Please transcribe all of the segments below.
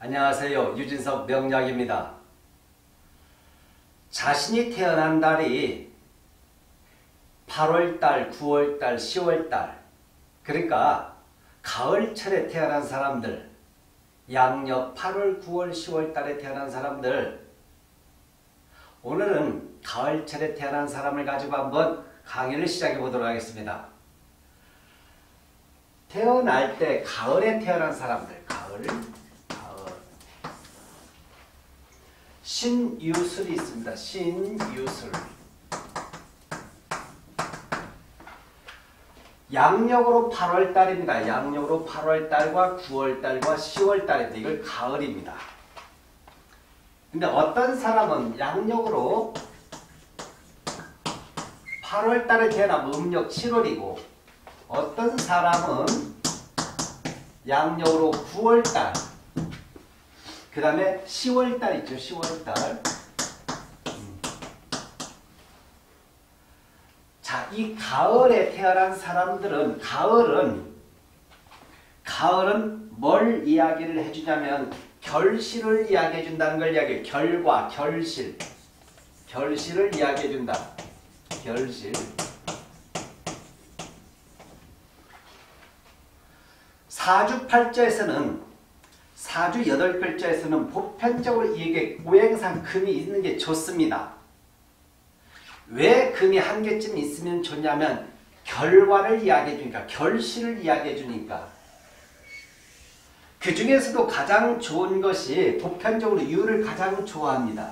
안녕하세요. 유진석 명약입니다. 자신이 태어난 달이 8월달, 9월달, 10월달, 그러니까 가을철에 태어난 사람들, 양력 8월, 9월, 10월달에 태어난 사람들, 오늘은 가을철에 태어난 사람을 가지고 한번 강의를 시작해 보도록 하겠습니다. 태어날 때 가을에 태어난 사람들, 가을. 신유술이 있습니다. 신유술. 양력으로 8월달입니다. 양력으로 8월달과 9월달과 10월달인데 이걸 가을입니다. 근데 어떤 사람은 양력으로 8월달에 태어나면 음력 7월이고 어떤 사람은 양력으로 9월달 그 다음에 10월달 있죠. 10월달. 자, 이 가을에 태어난 사람들은 가을은 뭘 이야기를 해주냐면 결실을 이야기해 준다는 걸 이야기해요. 결과, 결실. 결실을 이야기해 준다. 결실. 사주팔자에서는 사주 8글자에서는 보편적으로 이게 오행상 금이 있는 게 좋습니다. 왜 금이 한 개쯤 있으면 좋냐면 결과를 이야기해 주니까, 결실을 이야기해 주니까. 그 중에서도 가장 좋은 것이 보편적으로 유를 가장 좋아합니다.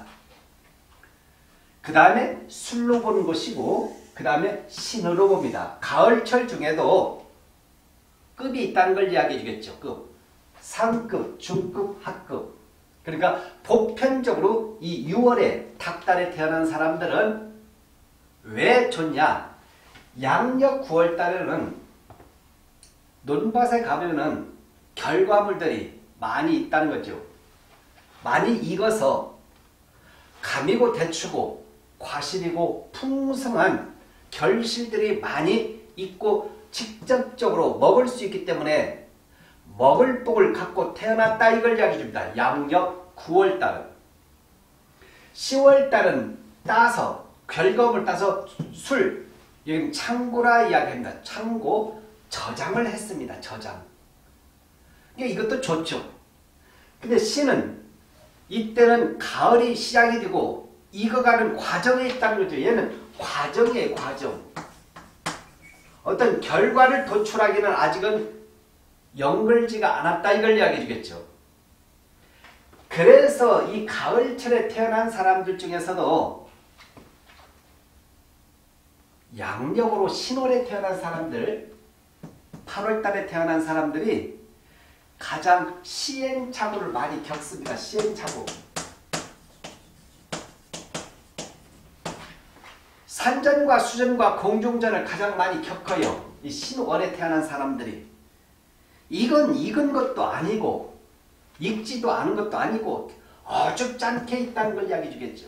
그 다음에 술로 보는 것이고 그 다음에 신으로 봅니다. 가을철 중에도 급이 있다는 걸 이야기해 주겠죠. 급. 상급, 중급, 하급. 그러니까 보편적으로 이 6월에 닭달에 태어난 사람들은 왜 좋냐? 양력 9월달에는 논밭에 가면은 결과물들이 많이 있다는 거죠. 많이 익어서 감이고 대추고 과실이고 풍성한 결실들이 많이 있고 직접적으로 먹을 수 있기 때문에 먹을 복을 갖고 태어났다 이걸 이야기해 줍니다. 양력 9월달은. 10월달은 따서 결과물 따서 술, 여기는 창고라 이야기합니다. 창고, 저장을 했습니다. 저장. 그러니까 이것도 좋죠. 근데 신은 이때는 가을이 시작이 되고 익어가는 과정에 있다는 거죠. 얘는 과정이에요. 과정. 어떤 결과를 도출하기는 아직은 연글지가 않았다 이걸 이야기해 주겠죠. 그래서 이 가을철에 태어난 사람들 중에서도 양력으로 신월에 태어난 사람들, 8월달에 태어난 사람들이 가장 시행착오를 많이 겪습니다. 시행착오. 산전과 수전과 공중전을 가장 많이 겪어요. 이 신월에 태어난 사람들이. 익은 것도 아니고 익지도 않은 것도 아니고 어줍잖게 있다는 걸 이야기해 주겠죠.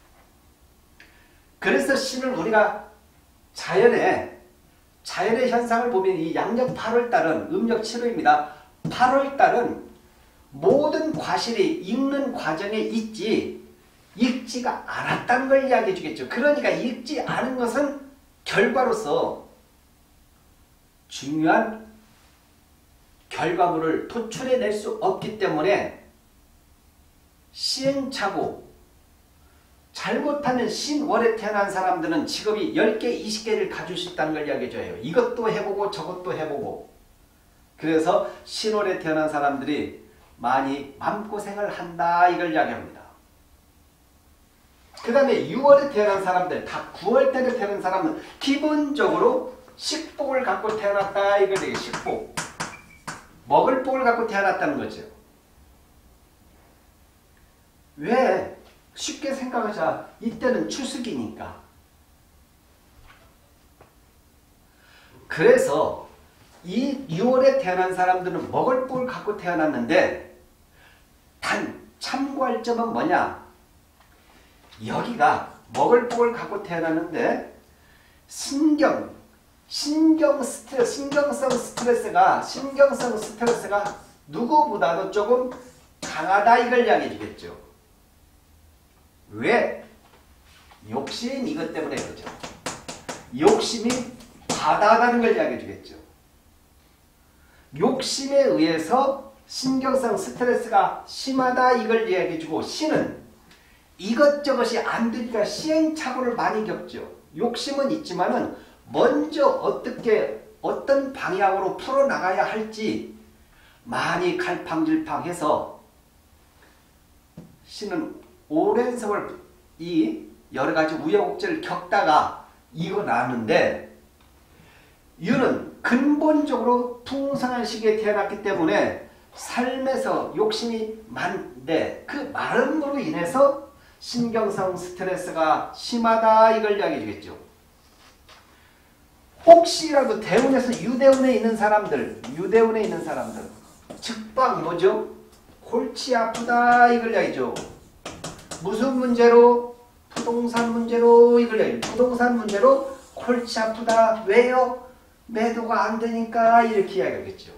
그래서 신을 우리가 자연의 현상을 보면 이 양력 8월달은 음력 7월입니다. 8월달은 모든 과실이 익는 과정에 있지 익지가 않았다는 걸 이야기해 주겠죠. 그러니까 익지 않은 것은 결과로서 중요한 결과물을 도출해낼 수 없기 때문에 시행착오, 잘못하면 신월에 태어난 사람들은 직업이 10개, 20개를 가질 수 있다는 걸 이야기해줘요. 이것도 해보고 저것도 해보고. 그래서 신월에 태어난 사람들이 많이 마음고생을 한다 이걸 이야기합니다. 그 다음에 6월에 태어난 사람들, 다 9월달에 태어난 사람은 기본적으로 식복을 갖고 태어났다 이걸 얘기해요. 식복. 먹을 복을 갖고 태어났다는 거죠. 왜? 쉽게 생각하자. 이때는 추석이니까. 그래서 이 6월에 태어난 사람들은 먹을 복을 갖고 태어났는데 단 참고할 점은 뭐냐? 여기가 먹을 복을 갖고 태어났는데 신경성 스트레스가 누구보다도 조금 강하다 이걸 이야기해 주겠죠. 왜? 욕심 이것 때문에 그러죠. 욕심이 과다하다는 걸 이야기해 주겠죠. 욕심에 의해서 신경성 스트레스가 심하다 이걸 이야기해 주고 신은 이것저것이 안 되니까 시행착오를 많이 겪죠. 욕심은 있지만은 먼저 어떤 방향으로 풀어나가야 할지 많이 갈팡질팡해서 신은 오랜 세월 이 여러 가지 우여곡절을 겪다가 이겨나는데 유는 근본적으로 풍성한 시기에 태어났기 때문에 삶에서 욕심이 많은데 그 많음으로 인해서 신경성 스트레스가 심하다 이걸 이야기해 주겠죠. 혹시라도 대운에서 유대운에 있는 사람들 즉방 뭐죠? 골치 아프다 이걸 이야기죠. 무슨 문제로? 부동산 문제로 이걸 이야기죠. 부동산 문제로 골치 아프다. 왜요? 매도가 안 되니까 이렇게 이야기하겠죠.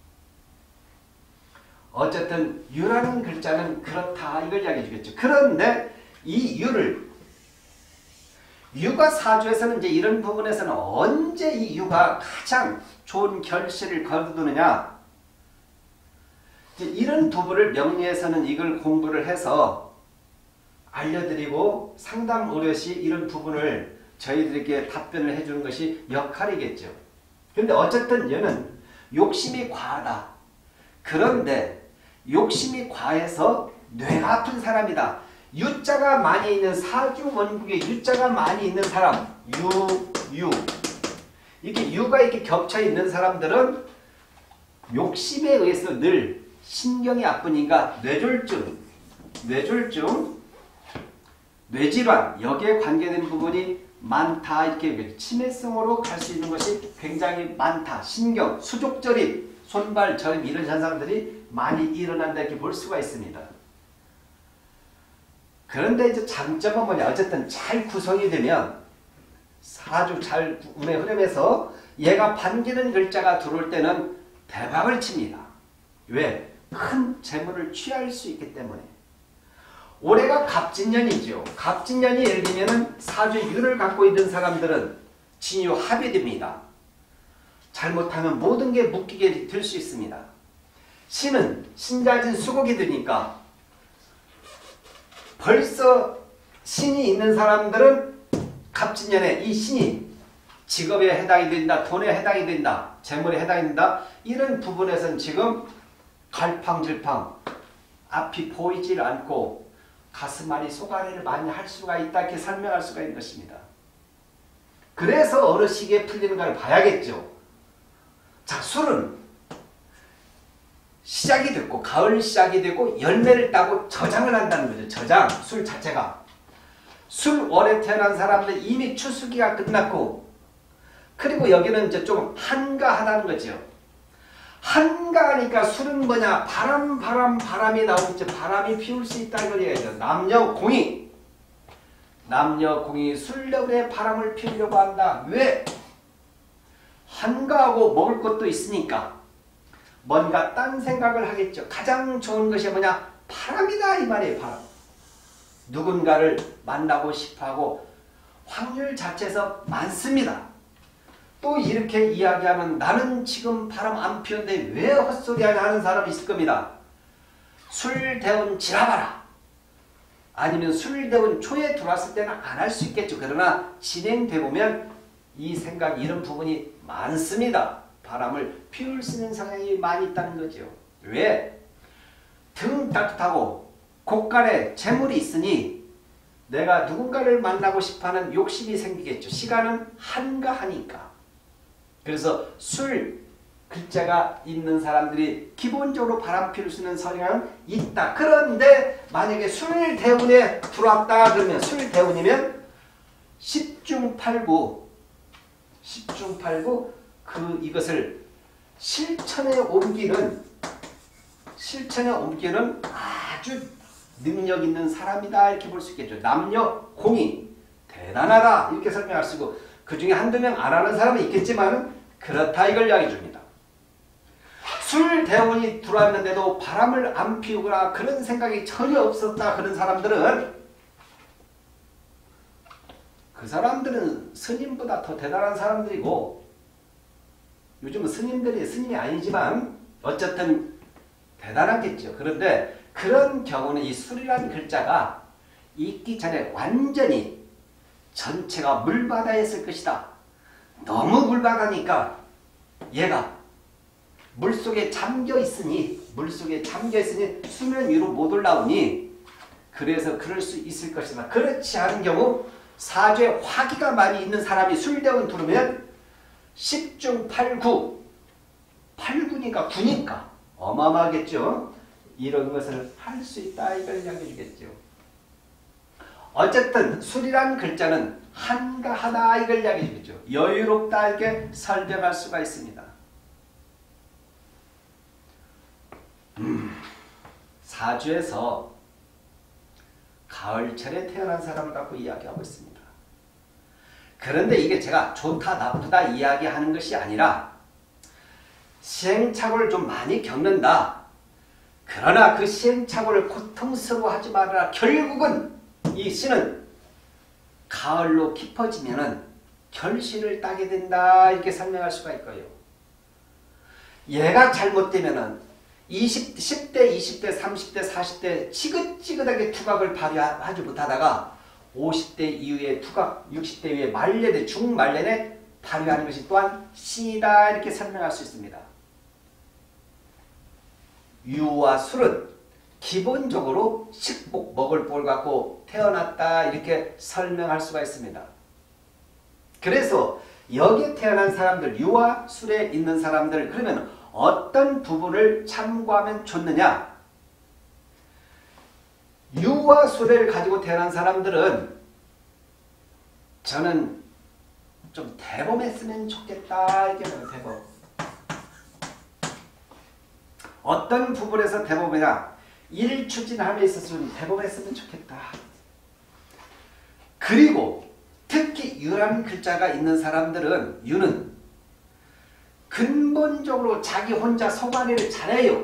어쨌든 유라는 글자는 그렇다 이걸 이야기해 주겠죠. 그런데 이 유가 사주에서는 이제 이런 부분에서는 언제 이 유가 가장 좋은 결실을 거두느냐 이런 부분을 명리에서는 이걸 공부를 해서 알려드리고 상담 어르시 이런 부분을 저희들에게 답변을 해주는 것이 역할이겠죠. 그런데 어쨌든 얘는 욕심이 과하다. 그런데 욕심이 과해서 뇌가 아픈 사람이다. 유자가 많이 있는 사주 원국에 유자가 많이 있는 사람 유 이렇게 유가 이렇게 겹쳐 있는 사람들은 욕심에 의해서 늘 신경이 아프니까 뇌졸중, 뇌질환 여기에 관계된 부분이 많다 이렇게 치매성으로 갈 수 있는 것이 굉장히 많다. 신경, 수족저림, 손발 저림 이런 현상들이 많이 일어난다 이렇게 볼 수가 있습니다. 그런데 이제 장점은 뭐냐? 어쨌든 잘 구성이 되면 사주 잘 운의 흐름에서 얘가 반기는 글자가 들어올 때는 대박을 칩니다. 왜? 큰 재물을 취할 수 있기 때문에. 올해가 갑진년이죠. 갑진년이 예를 들면 사주 유를 갖고 있는 사람들은 진유 합이 됩니다. 잘못하면 모든 게 묶이게 될 수 있습니다. 신은 신자진 수국이 되니까 벌써 신이 있는 사람들은 갑진년에 이 신이 직업에 해당이 된다, 돈에 해당이 된다, 재물에 해당이 된다 이런 부분에서는 지금 갈팡질팡 앞이 보이질 않고 가슴앓이 쏘가리를 많이 할 수가 있다 이렇게 설명할 수가 있는 것입니다. 그래서 어느 시기에 풀리는가를 봐야겠죠. 자, 술은 시작이 됐고 가을 시작이 되고 열매를 따고 저장을 한다는 거죠. 저장, 술 자체가. 술월에 태어난 사람들 이미 추수기가 끝났고 그리고 여기는 이제 좀 한가하다는 거죠. 한가하니까 술은 뭐냐? 바람이 나오겠죠. 바람이 피울 수 있다는 걸 얘기하죠. 남녀공이 술겨울에 바람을 피우려고 한다. 왜? 한가하고 먹을 것도 있으니까 뭔가 딴 생각을 하겠죠. 가장 좋은 것이 뭐냐? 바람이다 이 말이에요. 바람. 누군가를 만나고 싶어하고 확률 자체에서 많습니다. 또 이렇게 이야기하면 나는 지금 바람 안 피우는데 왜 헛소리하냐 하는 사람이 있을 겁니다. 술대운 지나봐라. 아니면 술대운 초에 들어왔을 때는 안 할 수 있겠죠. 그러나 진행돼 보면 이 생각 이런 부분이 많습니다. 바람을 피울 수 있는 성향이 많이 있다는 거죠. 왜? 등 따뜻하고 곳간에 재물이 있으니 내가 누군가를 만나고 싶어하는 욕심이 생기겠죠. 시간은 한가하니까. 그래서 술 글자가 있는 사람들이 기본적으로 바람 피울 수 있는 성향은 있다. 그런데 만약에 술대운에 들어왔다 그러면 술대운이면 10중 8구 이것을 실천에 옮기는 아주 능력 있는 사람이다 이렇게 볼 수 있겠죠. 남녀 공이 대단하다 이렇게 설명할 수 있고 그 중에 한두 명 안 하는 사람은 있겠지만 그렇다 이걸 이야기해 줍니다. 술 대원이 들어왔는데도 바람을 안 피우거나 그런 생각이 전혀 없었다 그런 사람들은 그 사람들은 스님보다 더 대단한 사람들이고 요즘은 스님이 아니지만 어쨌든 대단하겠죠. 그런데 그런 경우는 이 술이라는 글자가 있기 전에 완전히 전체가 물바다였을 것이다. 너무 물바다니까 얘가 물속에 잠겨있으니 수면 위로 못 올라오니 그래서 그럴 수 있을 것이다. 그렇지 않은 경우 사주에 화기가 많이 있는 사람이 술대운 들으면 10중 8구 8구니까 9니까 어마어마하겠죠. 이런 것을 할 수 있다 이걸 이야기해 주겠죠. 어쨌든 술이란 글자는 한가하다 이걸 이야기해 주겠죠. 여유롭다 이렇게 설명할 수가 있습니다. 사주에서 가을철에 태어난 사람을 갖고 이야기하고 있습니다. 그런데 이게 제가 좋다 나쁘다 이야기하는 것이 아니라 시행착오를 좀 많이 겪는다. 그러나 그 시행착오를 고통스러워하지 말아라. 결국은 이 씨는 가을로 깊어지면은 결실을 따게 된다. 이렇게 설명할 수가 있고요. 얘가 잘못되면은 10대, 20대, 30대, 40대 지긋지긋하게 두각을 발휘하지 못하다가 50대 이후에 두각, 60대 이후에 말년에 중말년에 발휘하는 것이 또한 신이다 이렇게 설명할 수 있습니다. 유와 술은 기본적으로 식복, 먹을 복을 갖고 태어났다 이렇게 설명할 수가 있습니다. 그래서 여기에 태어난 사람들, 유와 술에 있는 사람들 그러면 어떤 부분을 참고하면 좋느냐? 유와 술을 가지고 태어난 사람들은 저는 좀 대범했으면 좋겠다 이게 뭐예요, 대범. 어떤 부분에서 대범이냐? 일 추진함에 있어서 좀 대범했으면 좋겠다. 그리고 특히 유라는 글자가 있는 사람들은 유는 근본적으로 자기 혼자 소가리를 잘해요.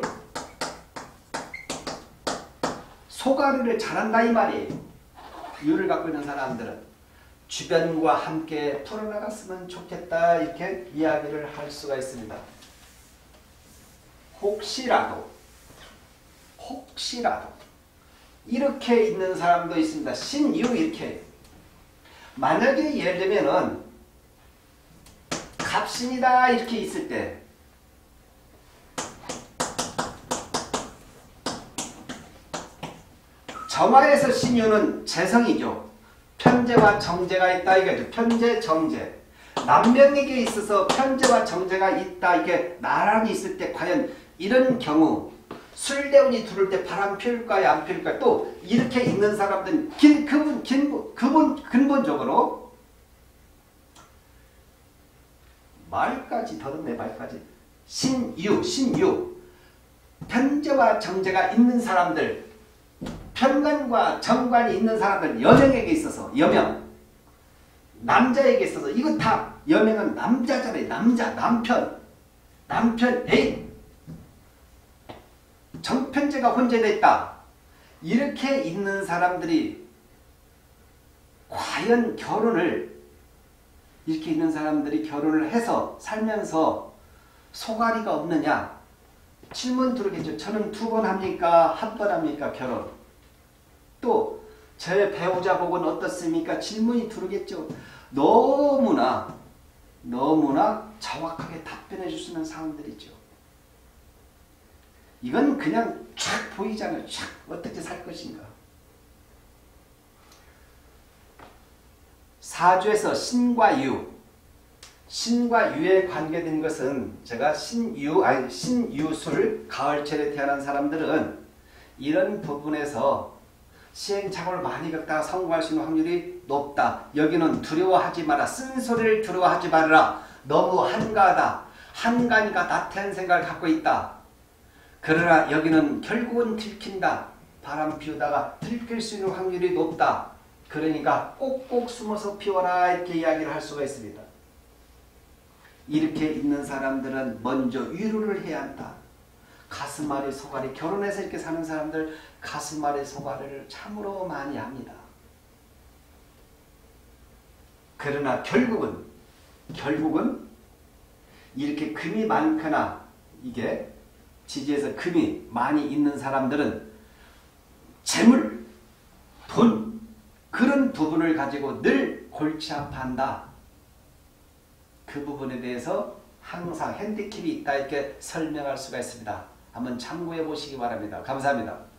소가리를 잘한다 이 말이에요. 유를 갖고 있는 사람들은 주변과 함께 풀어나갔으면 좋겠다 이렇게 이야기를 할 수가 있습니다. 혹시라도 이렇게 있는 사람도 있습니다. 신유 이렇게 만약에 예를 들면은 갑신이다 이렇게 있을 때 정화에서 신유는 재성이죠. 편재와 정재가 있다 이거죠. 편재, 정재. 남명에게 있어서 편재와 정재가 있다 이게 나란히 있을 때 과연 이런 경우 술대운이 들을 때 바람 피울까요 안 피울까요? 또 이렇게 있는 사람들은 근본적으로 말까지 더듬네 말까지 신유 편재와 정재가 있는 사람들 편관과 정관이 있는 사람들 여명에게 있어서 여명 남자에게 있어서 이거 다 여명은 남자잖아요. 남편 애인 정편재가 혼재되어 있다. 이렇게 있는 사람들이 과연 이렇게 있는 사람들이 결혼을 해서 살면서 소가리가 없느냐? 질문 들어오겠죠. 저는 2번 합니까? 1번 합니까? 결혼. 또 제 배우자 복은 어떻습니까? 질문이 들어오겠죠. 너무나 정확하게 답변해 줄 수 있는 사람들이죠. 이건 그냥 쫙 보이잖아요. 쫙 어떻게 살 것인가. 사주에서 신과 유에 관계된 것은 제가 신유술 가을철에 태어난 사람들은 이런 부분에서 시행착오를 많이 겪다가 성공할 수 있는 확률이 높다. 여기는 두려워하지 마라. 쓴소리를 두려워하지 말아라. 너무 한가하다. 한가니까 나태한 생각을 갖고 있다. 그러나 여기는 결국은 들킨다. 바람 피우다가 들킬 수 있는 확률이 높다. 그러니까 꼭꼭 숨어서 피워라 이렇게 이야기를 할 수가 있습니다. 이렇게 있는 사람들은 먼저 위로를 해야 한다. 가슴앓이 소갈이, 결혼해서 이렇게 사는 사람들 가슴앓이 소갈이를 참으로 많이 합니다. 그러나 결국은 이렇게 금이 많거나 이게 지지에서 금이 많이 있는 사람들은 재물, 돈, 그런 부분을 가지고 늘 골치 아파한다. 그 부분에 대해서 항상 핸디캡이 있다 이렇게 설명할 수가 있습니다. 한번 참고해 보시기 바랍니다. 감사합니다.